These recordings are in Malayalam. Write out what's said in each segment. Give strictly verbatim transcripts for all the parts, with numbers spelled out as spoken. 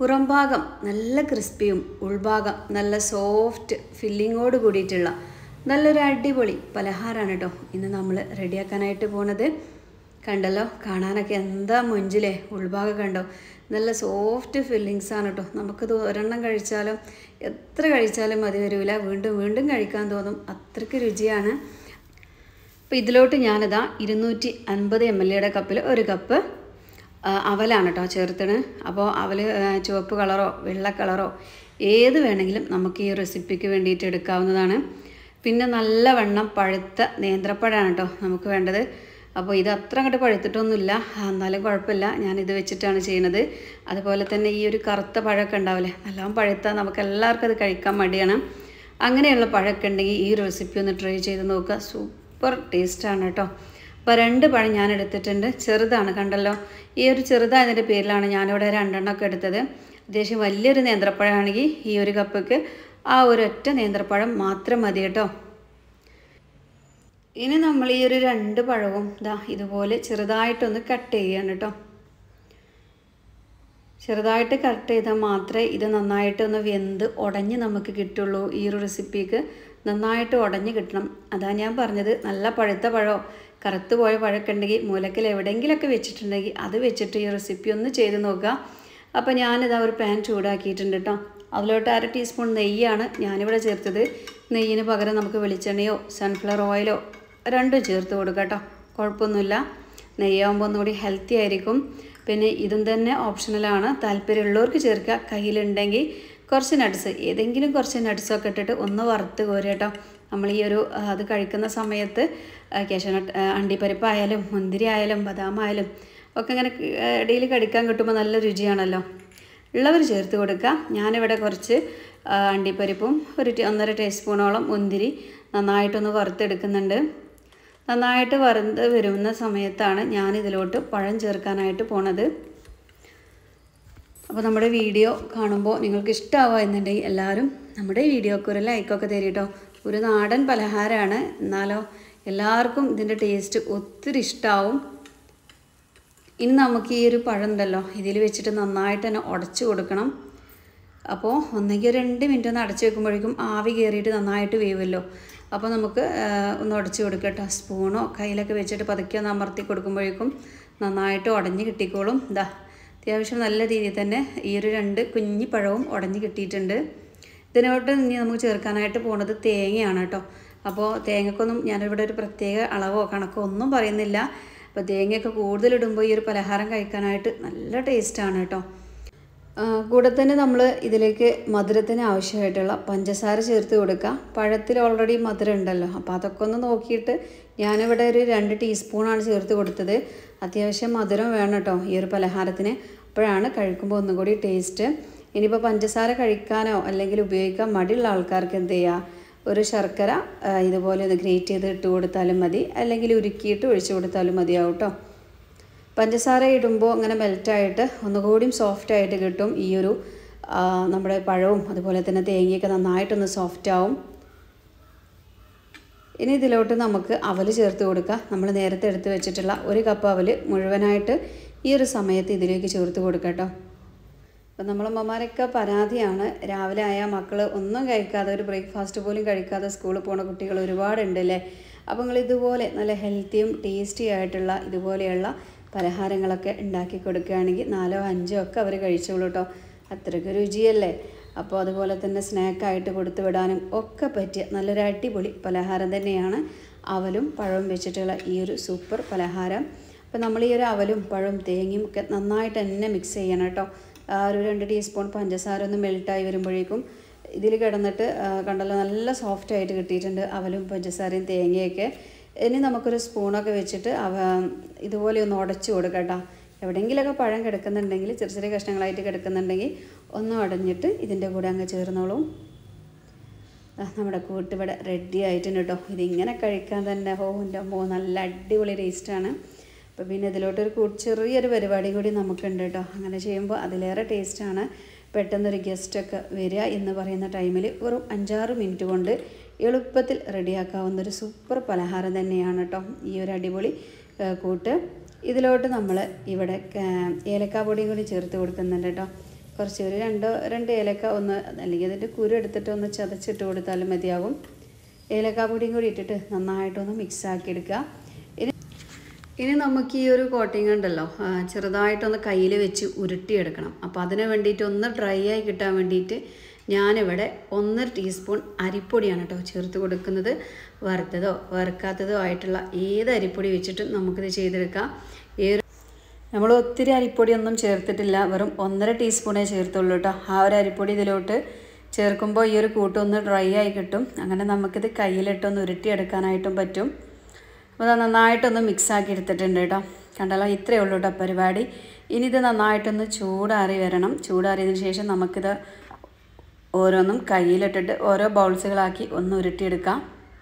പുറം ഭാഗം നല്ല ക്രിസ്പിയും ഉൾഭാഗം നല്ല സോഫ്റ്റ് ഫില്ലിങ്ങോട് കൂടിയിട്ടുള്ള നല്ലൊരു അടിപൊളി പലഹാരമാണ് കേട്ടോ ഇന്ന് നമ്മൾ റെഡിയാക്കാനായിട്ട് പോണത്. കണ്ടല്ലോ, കാണാനൊക്കെ എന്താ മൊഞ്ചിലേ. ഉൾഭാഗം കണ്ടോ, നല്ല സോഫ്റ്റ് ഫില്ലിങ്സ് ആണ് കേട്ടോ. നമുക്കത് ഒരെണ്ണം കഴിച്ചാലും എത്ര കഴിച്ചാലും മതി വരില്ല, വീണ്ടും വീണ്ടും കഴിക്കാൻ തോന്നും, അത്രയ്ക്ക് രുചിയാണ്. അപ്പോൾ ഇതിലോട്ട് ഞാനിതാ ഇരുന്നൂറ്റി അൻപത് എം എൽ എയുടെ കപ്പിൽ ഒരു കപ്പ് അവലാണ് കേട്ടോ ചേർത്തണ്. അപ്പോൾ അവൽ ചുവപ്പ് കളറോ വെള്ള കളറോ ഏത് വേണമെങ്കിലും നമുക്ക് ഈ റെസിപ്പിക്ക് വേണ്ടിയിട്ട് എടുക്കാവുന്നതാണ്. പിന്നെ നല്ല വണ്ണം പഴുത്ത നേന്ത്രപ്പഴമാണ് കേട്ടോ നമുക്ക് വേണ്ടത്. അപ്പോൾ ഇത് അത്ര അങ്ങോട്ട് പഴുത്തിട്ടൊന്നുമില്ല, എന്നാലും കുഴപ്പമില്ല, ഞാനിത് വെച്ചിട്ടാണ് ചെയ്യുന്നത്. അതുപോലെ തന്നെ ഈ ഒരു കറുത്ത പഴമൊക്കെ ഉണ്ടാവില്ലേ, നല്ലോണം പഴുത്താൽ നമുക്ക് എല്ലാവർക്കും അത് കഴിക്കാൻ മടിയാണ്. അങ്ങനെയുള്ള പഴമൊക്കെ ഉണ്ടെങ്കിൽ ഈ റെസിപ്പി ഒന്ന് ട്രൈ ചെയ്ത് നോക്കുക, സൂപ്പർ ടേസ്റ്റാണ് കേട്ടോ. അപ്പോൾ രണ്ട് പഴം ഞാൻ എടുത്തിട്ടുണ്ട്, ചെറുതാണ് കണ്ടല്ലോ. ഈ ഒരു ചെറുതായതിൻ്റെ പേരിലാണ് ഞാനിവിടെ രണ്ടെണ്ണമൊക്കെ എടുത്തത്. അത്യാവശ്യം വലിയൊരു നേന്ത്രപ്പഴമാണെങ്കിൽ ഈ ഒരു കപ്പിക്ക് ആ ഒരൊറ്റ നേന്ത്രപ്പഴം മാത്രം മതി കേട്ടോ. ഇനി നമ്മൾ ഈ ഒരു രണ്ട് പഴവും ഇതാ ഇതുപോലെ ചെറുതായിട്ടൊന്ന് കട്ട് ചെയ്യണം കേട്ടോ. ചെറുതായിട്ട് കട്ട് ചെയ്താൽ മാത്രമേ ഇത് നന്നായിട്ടൊന്ന് വെന്ത് ഉടഞ്ഞ് നമുക്ക് കിട്ടുള്ളൂ. ഈ ഒരു റെസിപ്പിക്ക് നന്നായിട്ട് ഉടഞ്ഞ് കിട്ടണം. അതാണ് ഞാൻ പറഞ്ഞത്, നല്ല പഴുത്ത പഴമോ കറുത്ത് പോയ പഴമൊക്കെ ഉണ്ടെങ്കിൽ മൂലക്കൽ എവിടെയെങ്കിലുമൊക്കെ വെച്ചിട്ടുണ്ടെങ്കിൽ അത് വെച്ചിട്ട് ഈ റെസിപ്പി ഒന്ന് ചെയ്ത് നോക്കുക. അപ്പോൾ ഞാനിതാ ഒരു പാൻ ചൂടാക്കിയിട്ടുണ്ട് കേട്ടോ. അതിലോട്ട് അര ടീസ്പൂൺ നെയ്യാണ് ഞാനിവിടെ ചേർത്തത്. നെയ്യിന് പകരം നമുക്ക് വെളിച്ചെണ്ണയോ സൺഫ്ലവർ ഓയിലോ രണ്ടും ചേർത്ത് കൊടുക്കാം കേട്ടോ, കുഴപ്പമൊന്നുമില്ല. നെയ്യാകുമ്പോൾ ഒന്നുകൂടി ഹെൽത്തി ആയിരിക്കും. പിന്നെ ഇതും തന്നെ ഓപ്ഷണലാണ്, താല്പര്യമുള്ളവർക്ക് ചേർക്കുക. കയ്യിലുണ്ടെങ്കിൽ കുറച്ച് നട്ട്സ്, ഏതെങ്കിലും കുറച്ച് നട്ട്സൊക്കെ ഇട്ടിട്ട് ഒന്ന് വറുത്ത് കോരുക കേട്ടോ. നമ്മൾ ഈ ഒരു അത് കഴിക്കുന്ന സമയത്ത് കാഷ്യൂനട്ട് അണ്ടിപ്പരിപ്പായാലും മുന്തിരി ആയാലും ബദാമായാലും ഒക്കെ ഇങ്ങനെ ഇടയിൽ കടിക്കാൻ കിട്ടുമ്പോൾ നല്ല രുചിയാണല്ലോ. ഉള്ളവർ ചേർത്ത് കൊടുക്കുക. ഞാനിവിടെ കുറച്ച് അണ്ടിപ്പരിപ്പും ഒരു ഒന്നര ടീസ്പൂണോളം മുന്തിരി നന്നായിട്ടൊന്ന് വറുത്തെടുക്കുന്നുണ്ട്. നന്നായിട്ട് വറുത്ത് വരുന്ന സമയത്താണ് ഞാനിതിലോട്ട് പഴം ചേർക്കാനായിട്ട് പോണത്. അപ്പോൾ നമ്മുടെ വീഡിയോ കാണുമ്പോൾ നിങ്ങൾക്ക് ഇഷ്ടമാവുക എന്നുണ്ടെങ്കിൽ എല്ലാവരും നമ്മുടെ വീഡിയോക്ക് ഒരു ലൈക്കൊക്കെ തരും കേട്ടോ. ഒരു നാടൻ പലഹാരമാണ്, എന്നാലോ എല്ലാവർക്കും ഇതിൻ്റെ ടേസ്റ്റ് ഒത്തിരി ഇഷ്ടമാവും. ഇനി നമുക്ക് ഈ ഒരു പഴം ഉണ്ടല്ലോ ഇതിൽ വെച്ചിട്ട് നന്നായിട്ട് തന്നെ ഉടച്ച് കൊടുക്കണം. അപ്പോൾ ഒന്നെങ്കിൽ രണ്ട് മിനിറ്റ് ഒന്ന് അടച്ച് വെക്കുമ്പോഴേക്കും ആവി കയറിയിട്ട് നന്നായിട്ട് വേവുമല്ലോ. അപ്പോൾ നമുക്ക് ഒന്ന് ഉടച്ച് കൊടുക്കുക കേട്ടോ. സ്പൂണോ കയ്യിലൊക്കെ വെച്ചിട്ട് പതുക്കെ ഒന്ന് അമർത്തി കൊടുക്കുമ്പോഴേക്കും നന്നായിട്ട് ഉടഞ്ഞ് കിട്ടിക്കോളും. ഇതാ അത്യാവശ്യം നല്ല രീതിയിൽ തന്നെ ഈ ഒരു രണ്ട് കുഞ്ഞി പഴവും ഉടഞ്ഞ് കിട്ടിയിട്ടുണ്ട്. ഇതിനോട്ട് ഇനി നമുക്ക് ചേർക്കാനായിട്ട് പോകുന്നത് തേങ്ങയാണ് കേട്ടോ. അപ്പോൾ തേങ്ങക്കൊന്നും ഞാനിവിടെ ഒരു പ്രത്യേക അളവോ കണക്കോ ഒന്നും പറയുന്നില്ല. അപ്പോൾ തേങ്ങയൊക്കെ കൂടുതലിടുമ്പോൾ ഈ ഒരു പലഹാരം കഴിക്കാനായിട്ട് നല്ല ടേസ്റ്റാണ് കേട്ടോ. കൂടെ തന്നെ നമ്മൾ ഇതിലേക്ക് മധുരത്തിന് ആവശ്യമായിട്ടുള്ള പഞ്ചസാര ചേർത്ത് കൊടുക്കുക. പഴത്തിൽ ഓൾറെഡി മധുരം ഉണ്ടല്ലോ, അപ്പോൾ അതൊക്കെ ഒന്ന് നോക്കിയിട്ട് ഞാനിവിടെ ഒരു രണ്ട് ടീസ്പൂണാണ് ചേർത്ത് കൊടുത്തത്. അത്യാവശ്യം മധുരം വേണം കേട്ടോ ഈ ഒരു പലഹാരത്തിന്, അപ്പോഴാണ് കഴിക്കുമ്പോൾ ഒന്നും കൂടി ടേസ്റ്റ്. ഇനിയിപ്പോൾ പഞ്ചസാര കഴിക്കാനോ അല്ലെങ്കിൽ ഉപയോഗിക്കാൻ മടിയുള്ള ആൾക്കാർക്ക് എന്ത് ചെയ്യുക, ഒരു ശർക്കര ഇതുപോലെ ഒന്ന് ഗ്രേറ്റ് ചെയ്ത് ഇട്ട് കൊടുത്താലും മതി, അല്ലെങ്കിൽ ഉരുക്കിയിട്ട് ഒഴിച്ചു കൊടുത്താലും മതിയാവും കേട്ടോ. പഞ്ചസാര ഇടുമ്പോൾ അങ്ങനെ മെൽറ്റായിട്ട് ഒന്നുകൂടിയും സോഫ്റ്റായിട്ട് കിട്ടും. ഈ ഒരു നമ്മുടെ പഴവും അതുപോലെ തന്നെ തേങ്ങയൊക്കെ നന്നായിട്ടൊന്ന് സോഫ്റ്റ് ആവും. ഇനി ഇതിലോട്ട് നമുക്ക് അവൽ ചേർത്ത് കൊടുക്കുക. നമ്മൾ നേരത്തെ എടുത്ത് വെച്ചിട്ടുള്ള ഒരു കപ്പ് അവൽ മുഴുവനായിട്ട് ഈ ഒരു സമയത്ത് ഇതിലേക്ക് ചേർത്ത് കൊടുക്കുക കേട്ടോ. അപ്പം നമ്മളമ്മമാരൊക്കെ പരാതിയാണ്, രാവിലെ ആയാൽ മക്കൾ ഒന്നും കഴിക്കാതെ, ഒരു ബ്രേക്ക്ഫാസ്റ്റ് പോലും കഴിക്കാതെ സ്കൂളിൽ പോകുന്ന കുട്ടികൾ ഒരുപാടുണ്ടല്ലേ. അപ്പോൾ നിങ്ങൾ ഇതുപോലെ നല്ല ഹെൽത്തിയും ടേസ്റ്റി ആയിട്ടുള്ള ഇതുപോലെയുള്ള പലഹാരങ്ങളൊക്കെ ഉണ്ടാക്കി കൊടുക്കുകയാണെങ്കിൽ നാലോ അഞ്ചോ ഒക്കെ അവർ കഴിച്ചോളൂ കേട്ടോ. അത്രയ്ക്ക് രുചിയല്ലേ. അപ്പോൾ അതുപോലെ തന്നെ സ്നാക്കായിട്ട് കൊടുത്തു വിടാനും ഒക്കെ പറ്റിയ നല്ലൊരു അടിപൊളി പലഹാരം തന്നെയാണ് അവലും പഴവും വെച്ചിട്ടുള്ള ഈ ഒരു സൂപ്പർ പലഹാരം. അപ്പോൾ നമ്മൾ ഈ ഒരു അവലും പഴവും തേങ്ങയും ഒക്കെ നന്നായിട്ട് തന്നെ മിക്സ് ചെയ്യണം കേട്ടോ. ഒരു രണ്ട് ടീസ്പൂൺ പഞ്ചസാര ഒന്ന് മെൽട്ടായി വരുമ്പോഴേക്കും ഇതിൽ കിടന്നിട്ട് കണ്ടല്ലോ നല്ല സോഫ്റ്റായിട്ട് കിട്ടിയിട്ടുണ്ട് അവലും പഞ്ചസാരയും തേങ്ങയൊക്കെ. ഇനി നമുക്കൊരു സ്പൂണൊക്കെ വെച്ചിട്ട് അവ ഇതുപോലെ ഒന്ന് ഉടച്ച് കൊടുക്കാം കേട്ടോ. എവിടെയെങ്കിലുമൊക്കെ പഴം കിടക്കുന്നുണ്ടെങ്കിൽ ചെറിയ ചെറിയ കഷ്ണങ്ങളായിട്ട് കിടക്കുന്നുണ്ടെങ്കിൽ ഒന്ന് ഉടഞ്ഞിട്ട് ഇതിൻ്റെ കൂടെ അങ്ങ് ചേർന്നോളും. നമ്മുടെ കൂട്ടിവിടെ റെഡി ആയിട്ടുണ്ട് കേട്ടോ. ഇതിങ്ങനെ കഴിക്കാൻ തന്നെ ഹോ എൻ്റെ അമ്മോ നല്ല അടിപൊളി ടേസ്റ്റാണ്. അപ്പോൾ പിന്നെ ഇതിലോട്ടൊരു ചെറിയൊരു പരിപാടി കൂടി നമുക്കുണ്ട് കേട്ടോ. അങ്ങനെ ചെയ്യുമ്പോൾ അതിലേറെ ടേസ്റ്റാണ്. പെട്ടെന്നൊരു ഗസ്റ്റൊക്കെ വരിക എന്ന് പറയുന്ന ടൈമിൽ വെറും അഞ്ചാറ് മിനിറ്റ് കൊണ്ട് എളുപ്പത്തിൽ റെഡിയാക്കാവുന്നൊരു സൂപ്പർ പലഹാരം തന്നെയാണ് കേട്ടോ ഈ ഒരു അടിപൊളി കൂട്ട്. ഇതിലോട്ട് നമ്മൾ ഇവിടെ ഏലക്കാ പൊടിയും കൂടി ചേർത്ത് കൊടുക്കുന്നുണ്ട് കേട്ടോ. കുറച്ച് ഒരു രണ്ടോ രണ്ട് ഏലക്ക ഒന്ന് അല്ലെങ്കിൽ അതിൻ്റെ കുരു എടുത്തിട്ട് ഒന്ന് ചതച്ചിട്ട് കൊടുത്താലും മതിയാകും. ഏലക്ക പൊടിയും കൂടി ഇട്ടിട്ട് നന്നായിട്ടൊന്ന് മിക്സ് ആക്കി എടുക്കുക. ഇനി ഇനി നമുക്ക് ഈ ഒരു കോട്ടിങ് ഉണ്ടല്ലോ ചെറുതായിട്ടൊന്ന് കയ്യിൽ വെച്ച് ഉരുട്ടിയെടുക്കണം. അപ്പോൾ അതിന് വേണ്ടിയിട്ട് ഒന്ന് ഡ്രൈ ആയി കിട്ടാൻ വേണ്ടിയിട്ട് ഞാനിവിടെ ഒന്നര ടീസ്പൂൺ അരിപ്പൊടിയാണ് കേട്ടോ ചേർത്ത് കൊടുക്കുന്നത്. വറുത്തതോ വറുക്കാത്തതോ ആയിട്ടുള്ള ഏത് അരിപ്പൊടി വെച്ചിട്ടും നമുക്കിത് ചെയ്തെടുക്കാം. ഈ നമ്മൾ ഒത്തിരി അരിപ്പൊടിയൊന്നും ചേർത്തിട്ടില്ല, വെറും ഒന്നര ടീസ്പൂണേ ചേർത്തുള്ളൂ കേട്ടോ. ആ ഒരു അരിപ്പൊടി ഇതിലോട്ട് ചേർക്കുമ്പോൾ ഈ ഒരു കൂട്ടൊന്ന് ഡ്രൈ ആയി കിട്ടും. അങ്ങനെ നമുക്കിത് കയ്യിലിട്ടൊന്ന് ഉരുട്ടിയെടുക്കാനായിട്ടും പറ്റും. അപ്പോൾ അത് നന്നായിട്ടൊന്ന് മിക്സാക്കി എടുത്തിട്ടുണ്ട് കേട്ടോ. കണ്ടല്ലോ, ഇത്രയേ ഉള്ളൂ കേട്ടോ പരിപാടി. ഇനി ഇത് നന്നായിട്ടൊന്ന് ചൂടാറി വരണം. ചൂടാറിയതിന് ശേഷം നമുക്കിത് ഓരോന്നും കയ്യിലിട്ടിട്ട് ഓരോ ബൗൾസുകളാക്കി ഒന്ന് ഉരുട്ടിയെടുക്കാം.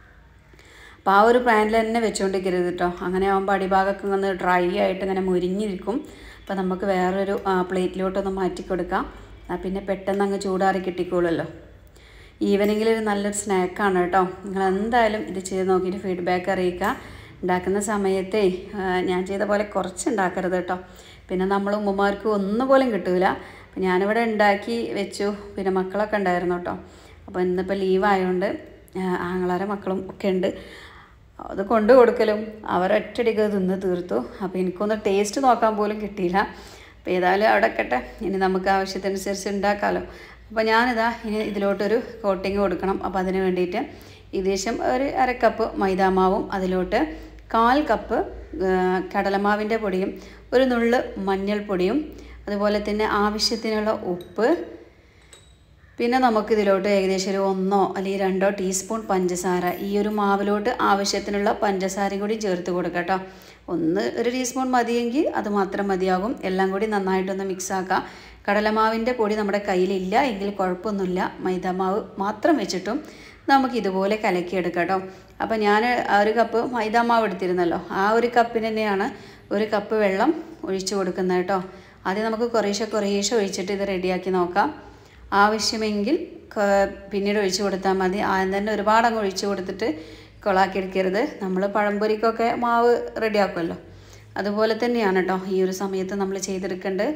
അപ്പോൾ ആ ഒരു പാനിൽ തന്നെ വെച്ചുകൊണ്ടിരിക്കരുത് കേട്ടോ. അങ്ങനെ ആകുമ്പോൾ അടിഭാഗമൊക്കെ ഒന്ന് ഡ്രൈ ആയിട്ട് ഇങ്ങനെ മുരിഞ്ഞിരിക്കും. അപ്പോൾ നമുക്ക് വേറൊരു പ്ലേറ്റിലോട്ടൊന്ന് മാറ്റി കൊടുക്കാം. പിന്നെ പെട്ടെന്ന് അങ്ങ് ചൂടാറി കിട്ടിക്കോളുമല്ലോ. ഈവനിങ്ങിൽ ഒരു നല്ലൊരു സ്നാക്കാണ് കേട്ടോ. നിങ്ങൾ എന്തായാലും ഇത് ചെയ്ത് നോക്കിയിട്ട് ഫീഡ്ബാക്ക് അറിയിക്കുക. ഉണ്ടാക്കുന്ന സമയത്തേ ഞാൻ ചെയ്ത പോലെ കുറച്ച് ഉണ്ടാക്കരുത് കേട്ടോ. പിന്നെ നമ്മൾ ഉമ്മമാർക്ക് ഒന്നുപോലും കിട്ടില്ല. അപ്പം ഞാനിവിടെ ഉണ്ടാക്കി വെച്ചു. പിന്നെ മക്കളൊക്കെ ഉണ്ടായിരുന്നു കേട്ടോ. അപ്പോൾ ഇന്നിപ്പോൾ ലീവായതുകൊണ്ട് ആങ്ങളാരെ മക്കളും ഒക്കെ ഉണ്ട്. അത് കൊണ്ടു കൊടുക്കലും അവരൊറ്റടിക്ക് തിന്ന് തീർത്തു. അപ്പോൾ എനിക്കൊന്ന് ടേസ്റ്റ് നോക്കാൻ പോലും കിട്ടിയില്ല. അപ്പോൾ ഏതായാലും അവിടെ കട്ടെ, ഇനി നമുക്ക് ആവശ്യത്തിനനുസരിച്ച് ഉണ്ടാക്കാമല്ലോ. അപ്പോൾ ഞാനിതാ ഇനി ഇതിലോട്ടൊരു കോട്ടിങ് കൊടുക്കണം. അപ്പോൾ അതിന് വേണ്ടിയിട്ട് ഏകദേശം ഒരു അര കപ്പ് മൈദാമാവും അതിലോട്ട് കാൽ കപ്പ് കടലമാവിൻ്റെ പൊടിയും ഒരു നുള്ള് മഞ്ഞൾപ്പൊടിയും അതുപോലെ തന്നെ ആവശ്യത്തിനുള്ള ഉപ്പ്, പിന്നെ നമുക്കിതിലോട്ട് ഏകദേശം ഒരു ഒന്നോ അല്ലെങ്കിൽ രണ്ടോ ടീസ്പൂൺ പഞ്ചസാര, ഈ ഒരു മാവിലോട്ട് ആവശ്യത്തിനുള്ള പഞ്ചസാരയും കൂടി ചേർത്ത് കൊടുക്കാം കേട്ടോ. ഒന്ന് ഒരു ടീസ്പൂൺ മതിയെങ്കിൽ അത് മാത്രം മതിയാകും. എല്ലാം കൂടി നന്നായിട്ടൊന്ന് മിക്സാക്കാം. കടലമാവിൻ്റെ പൊടി നമ്മുടെ കയ്യിലില്ല എങ്കിൽ കുഴപ്പമൊന്നുമില്ല, മൈദാമാവ് മാത്രം വെച്ചിട്ടും നമുക്ക് ഇതുപോലെ കലക്കിയെടുക്കാം കേട്ടോ. അപ്പോൾ ഞാൻ ഒരു കപ്പ് മൈദാമാവ് എടുത്തിരുന്നല്ലോ, ആ ഒരു കപ്പിന് തന്നെയാണ് ഒരു കപ്പ് വെള്ളം ഒഴിച്ചു കൊടുക്കുന്നത് കേട്ടോ. ആദ്യം നമുക്ക് കുറേശ്ശെ കുറേശ്ശെ ഒഴിച്ചിട്ട് ഇത് റെഡിയാക്കി നോക്കാം. ആവശ്യമെങ്കിൽ പിന്നീട് ഒഴിച്ചു കൊടുത്താൽ മതി. ആദ്യം തന്നെ ഒരുപാട് അങ്ങ് ഒഴിച്ചു കൊടുത്തിട്ട് കൊളാക്കി എടുക്കരുത്. നമ്മൾ പഴംപൊരിക്കൊക്കെ മാവ് റെഡിയാക്കുമല്ലോ, അതുപോലെ തന്നെയാണ് കേട്ടോ ഈ ഒരു സമയത്ത് നമ്മൾ ചെയ്തെടുക്കേണ്ടത്.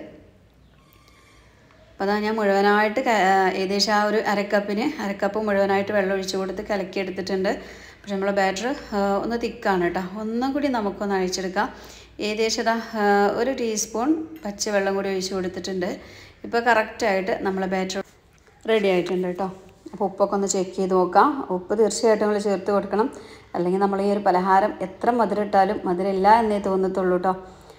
അപ്പോൾ അതാ ഞാൻ മുഴുവനായിട്ട് ഏകദേശം ആ ഒരു അരക്കപ്പിന് അരക്കപ്പ് മുഴുവനായിട്ട് വെള്ളം ഒഴിച്ചു കൊടുത്ത് കലക്കിയെടുത്തിട്ടുണ്ട്. പക്ഷെ നമ്മൾ ബാറ്റർ ഒന്ന് തിക്കാണ് കേട്ടോ. ഒന്നും കൂടി നമുക്കൊന്ന് അഴിച്ചെടുക്കാം. ഏകദേശം ഇതാ ഒരു ടീസ്പൂൺ പച്ചവെള്ളം കൂടി ഒഴിച്ച് കൊടുത്തിട്ടുണ്ട്. ഇപ്പോൾ കറക്റ്റായിട്ട് നമ്മളെ ബാറ്റർ റെഡി ആയിട്ടുണ്ട് കേട്ടോ. അപ്പോൾ ഉപ്പൊക്കെ ഒന്ന് ചെക്ക് ചെയ്ത് നോക്കാം. ഉപ്പ് തീർച്ചയായിട്ടും നമ്മൾ ചേർത്ത് കൊടുക്കണം, അല്ലെങ്കിൽ നമ്മൾ ഈ ഒരു പലഹാരം എത്ര മധുരം ഇട്ടാലും മധുരമില്ല എന്നേ തോന്നത്തുള്ളൂ കേട്ടോ.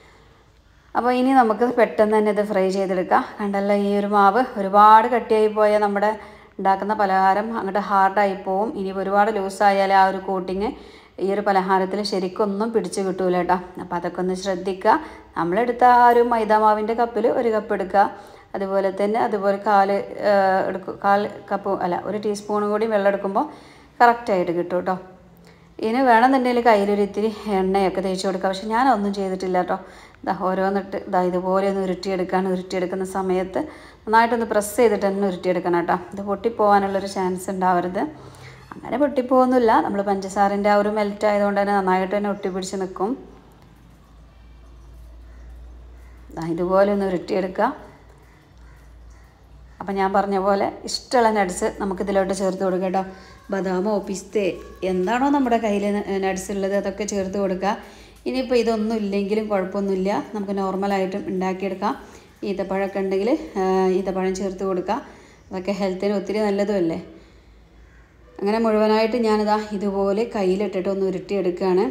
അപ്പോൾ ഇനി നമുക്ക് പെട്ടെന്ന് തന്നെ ഇത് ഫ്രൈ ചെയ്തെടുക്കാം. കണ്ടല്ലോ, ഈ ഒരു മാവ് ഒരുപാട് കട്ടിയായി പോയാൽ നമ്മുടെ ഉണ്ടാക്കുന്ന പലഹാരം അങ്ങോട്ട് ഹാർഡായി പോവും. ഇനി ഒരുപാട് ലൂസായാൽ ആ ഒരു കോട്ടിങ് ഈ ഒരു പലഹാരത്തിൽ ശരിക്കൊന്നും പിടിച്ച് കിട്ടൂല കേട്ടോ. അപ്പോൾ അതൊക്കെ ഒന്ന് ശ്രദ്ധിക്കുക. നമ്മളെടുത്ത ആ ഒരു മൈദാമാവിൻ്റെ കപ്പിൽ ഒരു കപ്പ് എടുക്കുക. അതുപോലെ തന്നെ അതുപോലെ കാല് എടുക്കും കാൽ കപ്പ് അല്ല ഒരു ടീസ്പൂണും കൂടി വെള്ളം എടുക്കുമ്പോൾ കറക്റ്റായിട്ട് കിട്ടും കേട്ടോ. ഇനി വേണമെന്നുണ്ടെങ്കിൽ കയ്യിലൊരു ഇത്തിരി എണ്ണയൊക്കെ തേച്ച് കൊടുക്കുക. പക്ഷെ ഞാനൊന്നും ചെയ്തിട്ടില്ല കേട്ടോ. ഇതാ ഓരോന്നിട്ട് ഇതാ ഇതുപോലെ ഒന്ന് ഉരുട്ടിയെടുക്കാൻ ഉരുട്ടിയെടുക്കുന്ന സമയത്ത് നന്നായിട്ടൊന്ന് പ്രസ് ചെയ്തിട്ട് തന്നെ ഉരുട്ടിയെടുക്കണം കേട്ടോ. ഇത് പൊട്ടിപ്പോകാനുള്ളൊരു ചാൻസ് ഉണ്ടാവരുത്. അങ്ങനെ പൊട്ടിപ്പോകുന്നില്ല, നമ്മൾ പഞ്ചസാരൻ്റെ ആ ഒരു മെൽറ്റ് ആയതുകൊണ്ട് തന്നെ നന്നായിട്ട് തന്നെ ഒട്ടിപ്പിടിച്ച് നിൽക്കും. ഇതുപോലെ ഒന്ന് ഉരുട്ടിയെടുക്കുക. അപ്പം ഞാൻ പറഞ്ഞ പോലെ ഇഷ്ടമുള്ള നട്ട്സ് നമുക്കിതിലോട്ട് ചേർത്ത് കൊടുക്കാം കേട്ടോ. ബദാമോ പിസ്തേ എന്താണോ നമ്മുടെ കയ്യിൽ നട്ട്സ് ഉള്ളത് അതൊക്കെ ചേർത്ത് കൊടുക്കുക. ഇനിയിപ്പോൾ ഇതൊന്നും ഇല്ലെങ്കിലും കുഴപ്പമൊന്നുമില്ല, നമുക്ക് നോർമലായിട്ടും ഉണ്ടാക്കിയെടുക്കാം. ഈത്തപ്പഴമൊക്കെ ഉണ്ടെങ്കിൽ ഈത്തപ്പഴം ചേർത്ത് കൊടുക്കുക. അതൊക്കെ ഹെൽത്തിന് ഒത്തിരി നല്ലതുമല്ലേ. അങ്ങനെ മുഴുവനായിട്ട് ഞാനിതാ ഇതുപോലെ കയ്യിലിട്ടിട്ട് ഒന്ന് ഉരുട്ടിയെടുക്കുകയാണ്.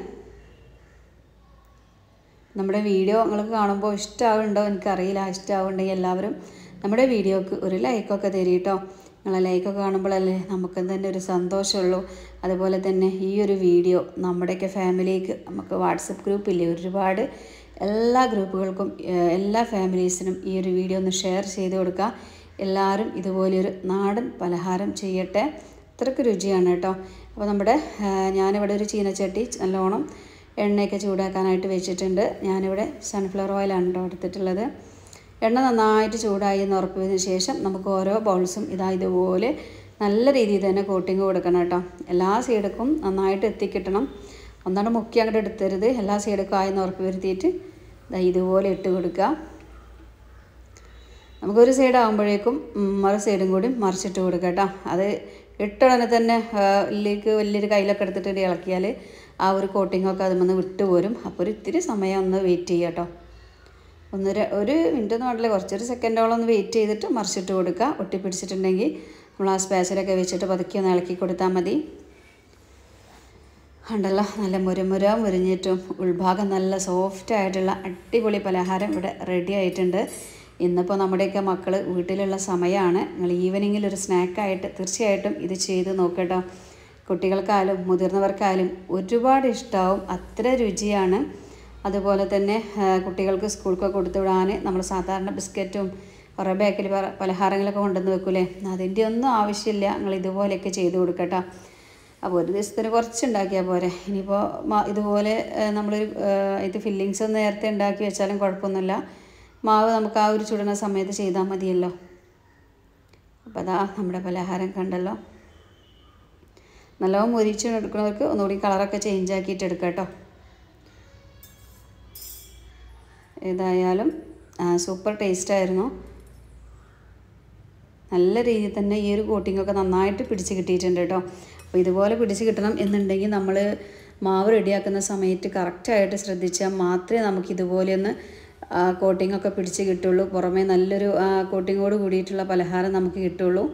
നമ്മുടെ വീഡിയോ നിങ്ങൾക്ക് കാണുമ്പോൾ ഇഷ്ടമാവുന്നുണ്ടോ എനിക്കറിയില്ല. ഇഷ്ടമാവുന്നുണ്ടെങ്കിൽ എല്ലാവരും നമ്മുടെ വീഡിയോക്ക് ഒരു ലൈക്കൊക്കെ തരും കേട്ടോ. നിങ്ങളെ ലൈക്കൊക്കെ കാണുമ്പോഴല്ലേ നമുക്ക് തന്നെ ഒരു സന്തോഷമുള്ളൂ. അതുപോലെ തന്നെ ഈ ഒരു വീഡിയോ നമ്മുടെയൊക്കെ ഫാമിലിക്ക് നമുക്ക് വാട്സപ്പ് ഗ്രൂപ്പില്ലേ ഒരുപാട്, എല്ലാ ഗ്രൂപ്പുകൾക്കും എല്ലാ ഫാമിലീസിനും ഈ ഒരു വീഡിയോ ഒന്ന് ഷെയർ ചെയ്ത് കൊടുക്കുക. എല്ലാവരും ഇതുപോലെയൊരു നാടൻ പലഹാരം ചെയ്യട്ടെ. അത്രയ്ക്ക് രുചിയാണ് കേട്ടോ. അപ്പോൾ നമ്മുടെ ഞാനിവിടെ ഒരു ചീനച്ചട്ടി നല്ലോണം എണ്ണയൊക്കെ ചൂടാക്കാനായിട്ട് വെച്ചിട്ടുണ്ട്. ഞാനിവിടെ സൺഫ്ലവർ ഓയിലാണ് കേട്ടോ എടുത്തിട്ടുള്ളത്. എണ്ണ നന്നായിട്ട് ചൂടായി എന്ന് ഉറപ്പിച്ചതിന് ശേഷം നമുക്ക് ഓരോ ബൗൾസും ഇതാ ഇതുപോലെ നല്ല രീതിയിൽ തന്നെ കോട്ടിങ് കൊടുക്കണം കേട്ടോ. എല്ലാ സൈഡുക്കും നന്നായിട്ട് എത്തിക്കിട്ടണം. ഒന്നാണ് മുക്കി അങ്ങോട്ട് എടുത്തരുത്. എല്ലാ സൈഡുക്കും ആയെന്ന് ഉറപ്പ് വരുത്തിയിട്ട് ഇതാ ഇതുപോലെ ഇട്ട് കൊടുക്കുക. നമുക്കൊരു സൈഡ് ആകുമ്പോഴേക്കും മറു സൈഡും കൂടി മറിച്ചിട്ട് കൊടുക്കുക കേട്ടോ. അത് ഇട്ടുടനെ തന്നെ ഇതിലേക്ക് വലിയൊരു കയ്യിലൊക്കെ എടുത്തിട്ട് ഇളക്കിയാൽ ആ ഒരു കോട്ടിങ്ങൊക്കെ അതിൽ നിന്ന് വിട്ടു പോരും. അപ്പോൾ ഒരു ഇത്തിരി സമയം ഒന്ന് വെയിറ്റ് ചെയ്യുക കേട്ടോ. ഒന്നര ഒരു മിനിറ്റ് ഒന്നും വേണ്ടില്ല, കുറച്ചൊരു സെക്കൻഡോളം ഒന്ന് വെയിറ്റ് ചെയ്തിട്ട് മറിച്ചിട്ട് കൊടുക്കുക. ഒട്ടിപ്പിടിച്ചിട്ടുണ്ടെങ്കിൽ നമ്മൾ ആ സ്പാച്ചിലൊക്കെ വെച്ചിട്ട് പതുക്കി ഒന്ന് ഇളക്കി കൊടുത്താൽ മതി. ഉണ്ടല്ലോ നല്ല മുരമുര മുരിഞ്ഞിട്ടും ഉൾഭാഗം നല്ല സോഫ്റ്റ് ആയിട്ടുള്ള അടിപൊളി പലഹാരം ഇവിടെ റെഡി ആയിട്ടുണ്ട്. ഇന്നിപ്പോൾ നമ്മുടെയൊക്കെ മക്കൾ വീട്ടിലുള്ള സമയമാണ്. നിങ്ങൾ ഈവനിങ്ങിൽ ഒരു സ്നാക്കായിട്ട് തീർച്ചയായിട്ടും ഇത് ചെയ്ത് നോക്കട്ടോ. കുട്ടികൾക്കായാലും മുതിർന്നവർക്കായാലും ഒരുപാട് ഇഷ്ടമാവും, അത്ര രുചിയാണ്. അതുപോലെ തന്നെ കുട്ടികൾക്ക് സ്കൂൾക്കൊക്കെ കൊടുത്തു വിടാൻ നമ്മൾ സാധാരണ ബിസ്ക്കറ്റും കുറേ ബേക്കറി പലഹാരങ്ങളൊക്കെ കൊണ്ടുവന്ന് വെക്കൂലേ, അതിൻ്റെ ഒന്നും ആവശ്യമില്ല. നിങ്ങൾ ഇതുപോലെയൊക്കെ ചെയ്ത് കൊടുക്കട്ടോ. അപ്പോൾ ഒരു ദിവസത്തിന് കുറച്ച് ഉണ്ടാക്കിയാൽ പോരെ. ഇനിയിപ്പോൾ ഇതുപോലെ നമ്മളൊരു ഇത് ഫില്ലിങ്സ് നേരത്തെ ഉണ്ടാക്കി വെച്ചാലും കുഴപ്പമൊന്നുമില്ല. മാവ് നമുക്ക് ആ ഒരു ചുടുന്ന സമയത്ത് ചെയ്താൽ മതിയല്ലോ. അപ്പോൾ അതാ നമ്മുടെ പലഹാരം കണ്ടല്ലോ. നല്ലോണം മുരിച്ച് എടുക്കുന്നവർക്ക് ഒന്നുകൂടി കളറൊക്കെ ചേഞ്ച് ആക്കിയിട്ട് എടുക്കാം കേട്ടോ. ഏതായാലും സൂപ്പർ ടേസ്റ്റായിരുന്നു. നല്ല രീതിയിൽ തന്നെ ഈ ഒരു കോട്ടിങ്ങൊക്കെ നന്നായിട്ട് പിടിച്ച് കിട്ടിയിട്ടുണ്ട് കേട്ടോ. അപ്പോൾ ഇതുപോലെ പിടിച്ച് കിട്ടണം എന്നുണ്ടെങ്കിൽ നമ്മൾ മാവ് റെഡിയാക്കുന്ന സമയത്ത് കറക്റ്റായിട്ട് ശ്രദ്ധിച്ചാൽ മാത്രമേ നമുക്ക് ഇതുപോലെയൊന്ന് കോട്ടിങ്ങൊക്കെ പിടിച്ച് കിട്ടുള്ളൂ. പുറമേ നല്ലൊരു കോട്ടിങ്ങോട് കൂടിയിട്ടുള്ള പലഹാരം നമുക്ക് കിട്ടുള്ളൂ.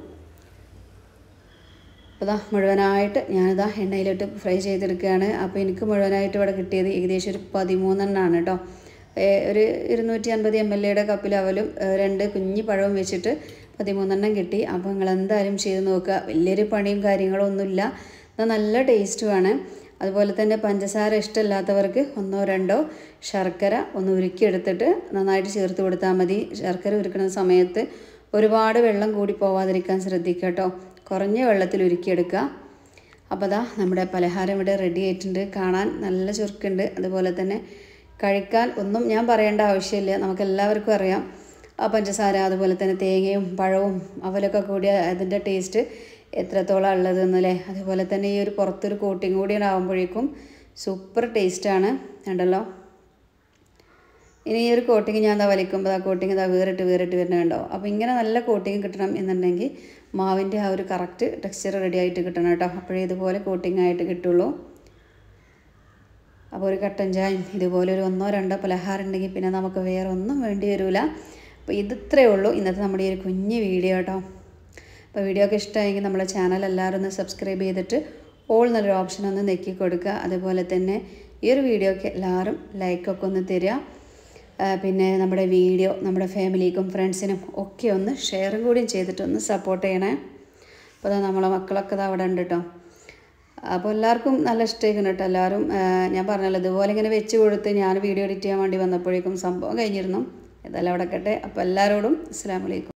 അപ്പോൾ ഇതാ മുഴുവനായിട്ട് ഞാനിതാ എണ്ണയിലിട്ട് ഫ്രൈ ചെയ്തെടുക്കുകയാണ്. അപ്പോൾ എനിക്ക് മുഴുവനായിട്ട് ഇവിടെ കിട്ടിയത് ഏകദേശം ഒരു പതിമൂന്നെണ്ണമാണ് കേട്ടോ. ഒരു ഇരുന്നൂറ്റി അൻപത് എം എൽ എയുടെ കപ്പിൽ അവലും രണ്ട് കുഞ്ഞി പഴവും വെച്ചിട്ട് പതിമൂന്നെണ്ണം കിട്ടി. അപ്പോൾ നിങ്ങൾ എന്തായാലും ചെയ്ത് നോക്കുക. വലിയൊരു പണിയും കാര്യങ്ങളും ഒന്നുമില്ല, അത് നല്ല ടേസ്റ്റുമാണ്. അതുപോലെ തന്നെ പഞ്ചസാര ഇഷ്ടമില്ലാത്തവർക്ക് ഒന്നോ രണ്ടോ ശർക്കര ഒന്ന് ഉരുക്കിയെടുത്തിട്ട് നന്നായിട്ട് ചേർത്ത് കൊടുത്താൽ മതി. ശർക്കര ഉരുക്കുന്ന സമയത്ത് ഒരുപാട് വെള്ളം കൂടി പോവാതിരിക്കാൻ ശ്രദ്ധിക്കുക കേട്ടോ. കുറഞ്ഞ വെള്ളത്തിൽ ഉരുക്കിയെടുക്കുക. അപ്പോൾ അതാ നമ്മുടെ പലഹാരം ഇവിടെ റെഡി ആയിട്ടുണ്ട്. കാണാൻ നല്ല ചുരുക്കുണ്ട്. അതുപോലെ തന്നെ കഴിക്കാൻ ഒന്നും ഞാൻ പറയേണ്ട ആവശ്യമില്ല, നമുക്കെല്ലാവർക്കും അറിയാം. ആ പഞ്ചസാര അതുപോലെ തന്നെ തേങ്ങയും പഴവും അവലൊക്കെ കൂടിയ അതിൻ്റെ ടേസ്റ്റ് എത്രത്തോളം ഉള്ളതെന്നല്ലേ. അതുപോലെ തന്നെ ഈ ഒരു പുറത്തൊരു കോട്ടിങ് കൂടി ആകുമ്പോഴേക്കും സൂപ്പർ ടേസ്റ്റാണ്. കണ്ടല്ലോ. ഇനി ഈ ഒരു കോട്ടിങ് ഞാൻ എന്താ വലിക്കുമ്പോൾ ആ കോട്ടിങ് ഇതാ വേറിട്ട് വേറിട്ട് വരുന്നുണ്ടോ. അപ്പോൾ ഇങ്ങനെ നല്ല കോട്ടിങ് കിട്ടണം എന്നുണ്ടെങ്കിൽ മാവിൻ്റെ ആ ഒരു കറക്റ്റ് ടെക്സ്ചർ റെഡി ആയിട്ട് കിട്ടണം കേട്ടോ. അപ്പോഴേ ഇതുപോലെ കോട്ടിങ് ആയിട്ട് കിട്ടുള്ളൂ. അപ്പോൾ ഒരു കട്ടൻ ചായയും ഇതുപോലെ ഒരു ഒന്നോ രണ്ടോ പലഹാരം ഉണ്ടെങ്കിൽ പിന്നെ നമുക്ക് വേറെ ഒന്നും വേണ്ടി വരില്ല. അപ്പോൾ ഇതിത്രയേ ഉള്ളൂ ഇന്നത്തെ നമ്മുടെ ഈ ഒരു കുഞ്ഞ് വീഡിയോ കേട്ടോ. അപ്പോൾ വീഡിയോ ഒക്കെ ഇഷ്ടമായെങ്കിൽ നമ്മളെ ചാനൽ എല്ലാവരും ഒന്ന് സബ്സ്ക്രൈബ് ചെയ്തിട്ട് ഓൾ എന്നൊരു ഓപ്ഷൻ ഒന്ന് നെക്കി കൊടുക്കുക. അതുപോലെ തന്നെ ഈ ഒരു വീഡിയോക്ക് എല്ലാവരും ലൈക്കൊക്കെ ഒന്ന് തരിക. പിന്നെ നമ്മുടെ വീഡിയോ നമ്മുടെ ഫാമിലിക്കും ഫ്രണ്ട്സിനും ഒക്കെ ഒന്ന് ഷെയറും കൂടിയും ചെയ്തിട്ടൊന്ന് സപ്പോർട്ട് ചെയ്യണേ. അപ്പോൾ അതാ നമ്മളെ മക്കളൊക്കെ അത് അവിടെ ഉണ്ട് കേട്ടോ. അപ്പോൾ എല്ലാവർക്കും നല്ല ഇഷ്ടമായിരിക്കും കേട്ടോ. എല്ലാവരും ഞാൻ പറഞ്ഞല്ലോ ഇതുപോലെ ഇങ്ങനെ വെച്ച് കൊടുത്ത് ഞാൻ വീഡിയോ എഡിറ്റ് ചെയ്യാൻ വേണ്ടി വന്നപ്പോഴേക്കും സംഭവം കഴിഞ്ഞിരുന്നു. ഇതെല്ലാം അവിടെ കേട്ടെ. അപ്പോൾ എല്ലാവരോടും അസ്സലാമു അലൈക്കും.